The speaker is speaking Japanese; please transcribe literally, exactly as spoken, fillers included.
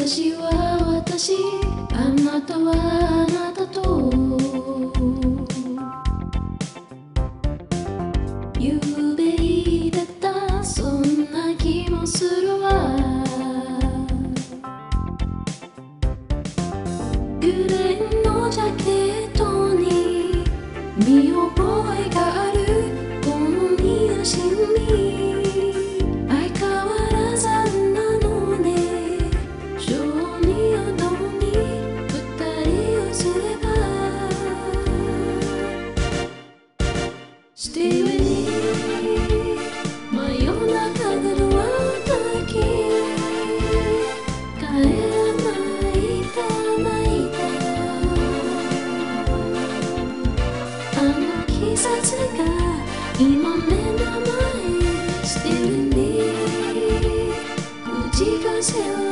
私は私、あなたはあなたとゆうべ言ってた、そんな気もするわ。グレーのジャケットに見覚えがある、この匂いしみ相変わらずなのね。小児宿に二人をすれば Stay with me 真夜中でドアを叩き帰らないかないか、あの季節が今目の前 Stay with me 口がせ